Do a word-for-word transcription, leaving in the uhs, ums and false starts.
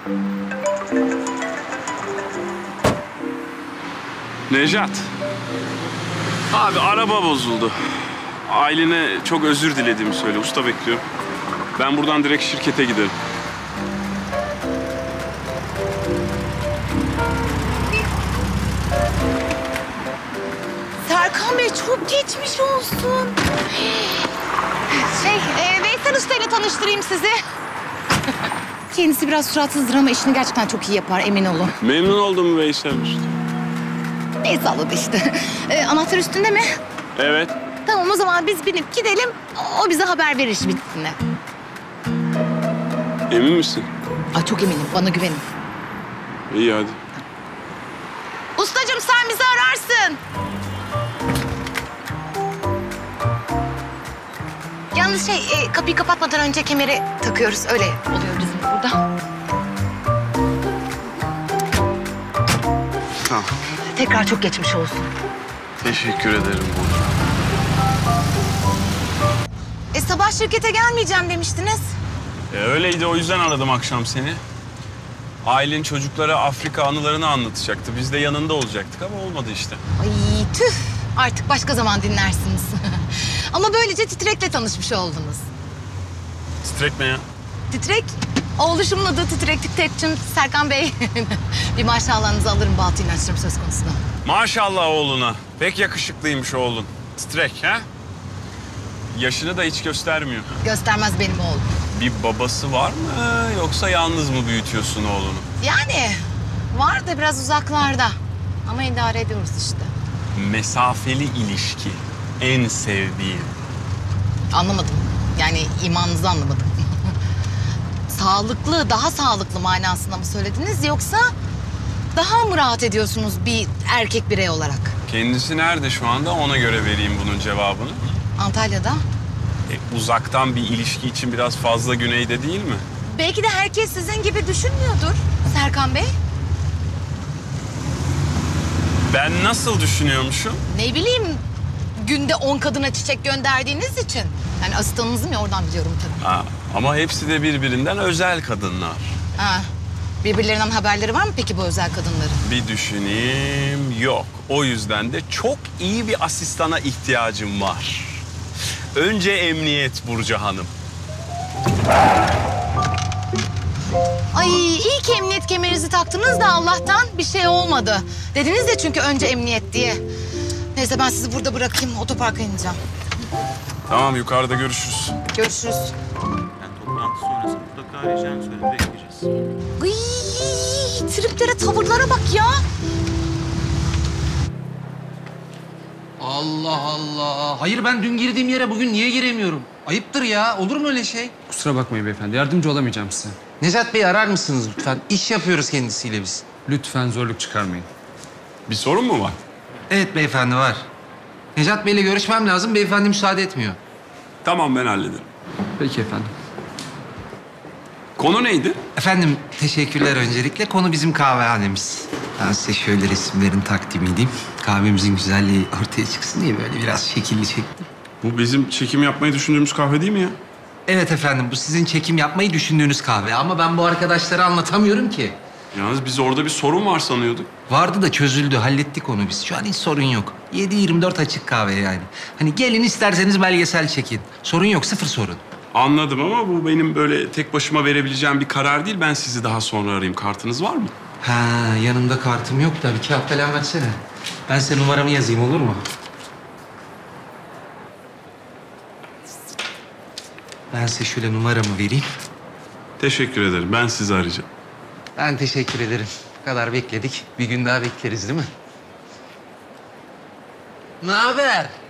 Nejat. Abi araba bozuldu. Ailene çok özür dilediğimi söyle. Usta bekliyor. Ben buradan direkt şirkete giderim. Serkan Bey çok geçmiş olsun. Şey, e, Veysel Usta ile tanıştırayım sizi. Kendisi biraz suratsızdır ama işini gerçekten çok iyi yapar, emin olun. Memnun oldum Veysel Usta. Neyse anladı işte. E, anahtar üstünde mi? Evet. Tamam o zaman biz binip gidelim. O bize haber verir iş bittiğinde. Emin misin? Ay çok eminim, bana güvenin. İyi hadi. Ustacığım sen bizi ararsın. Yalnız şey, e, kapıyı kapatmadan önce kemeri takıyoruz. Öyle oluyor bizim burada. Tamam. Tekrar çok geçmiş olsun. Teşekkür ederim Burcu. E sabah şirkete gelmeyeceğim demiştiniz. E, öyleydi, o yüzden aradım akşam seni. Ailen çocuklara Afrika anılarını anlatacaktı. Biz de yanında olacaktık ama olmadı işte. Ay tüh. Artık başka zaman dinlersiniz. Ama böylece Titrek'le tanışmış oldunuz. Titrek ne ya? Titrek, oğluşumun adı Titrek Titrekçim Serkan Bey. Bir maşallahınızı alırım baltı inançlarım söz konusunda. Maşallah oğluna. Pek yakışıklıymış oğlun. Titrek ha? Yaşını da hiç göstermiyor. Göstermez benim oğlum. Bir babası var mı yoksa yalnız mı büyütüyorsun oğlunu? Yani var da biraz uzaklarda. Ama idare ediyoruz işte. Mesafeli ilişki. En sevdiğim. Anlamadım. Yani imanınızı anlamadım. Sağlıklı, daha sağlıklı manasında mı söylediniz yoksa daha mı rahat ediyorsunuz bir erkek birey olarak? Kendisi nerede şu anda, ona göre vereyim bunun cevabını. Antalya'da. E, uzaktan bir ilişki için biraz fazla güneyde değil mi? Belki de herkes sizin gibi düşünmüyordur Serkan Bey. Ben nasıl düşünüyormuşum? Ne bileyim, günde on kadına çiçek gönderdiğiniz için. Yani asistanınızım ya, oradan biliyorum tabii. Ha, ama hepsi de birbirinden özel kadınlar. Ha, birbirlerinden haberleri var mı peki bu özel kadınların? Bir düşüneyim, yok. O yüzden de çok iyi bir asistana ihtiyacım var. Önce emniyet Burcu Hanım. Ay iyi ki emniyet kemerinizi taktınız da Allah'tan bir şey olmadı. Dediniz ya çünkü önce emniyet diye. Neyse ben sizi burada bırakayım, otoparka ineceğim. Tamam, yukarıda görüşürüz. Görüşürüz. Yani toplantı sonrası mutlaka arayacağını söyledi, bekleyeceğiz. Ay triplere, tavırlara bak ya. Allah Allah. Hayır ben dün girdiğim yere bugün niye giremiyorum? Ayıptır ya. Olur mu öyle şey? Kusura bakmayın beyefendi. Yardımcı olamayacağım size. Necat Bey arar mısınız lütfen? İş yapıyoruz kendisiyle biz. Lütfen zorluk çıkarmayın. Bir sorun mu var? Evet beyefendi var. Necat Bey'le görüşmem lazım. Beyefendi müsaade etmiyor. Tamam, ben hallederim. Peki efendim. Konu neydi? Efendim teşekkürler öncelikle. Konu bizim kahvehanemiz. Ben size şöyle resimlerini takdim edeyim. Kahvemizin güzelliği ortaya çıksın diye böyle biraz şekilli çektim. Bu bizim çekim yapmayı düşündüğümüz kahve değil mi ya? Evet efendim bu sizin çekim yapmayı düşündüğünüz kahve. Ama ben bu arkadaşlara anlatamıyorum ki. Yalnız biz orada bir sorun var sanıyorduk. Vardı da çözüldü. Hallettik onu biz. Şu an hiç sorun yok. yedi yirmi dört açık kahve yani. Hani gelin isterseniz belgesel çekin. Sorun yok, sıfır sorun. Anladım ama bu benim böyle tek başıma verebileceğim bir karar değil. Ben sizi daha sonra arayayım. Kartınız var mı? Ha, yanımda kartım yok da bir kağıt kalem versene. Ben size numaramı yazayım, olur mu? Ben size şöyle numaramı vereyim. Teşekkür ederim. Ben sizi arayacağım. Ben teşekkür ederim. Bu kadar bekledik. Bir gün daha bekleriz değil mi? Ne haber?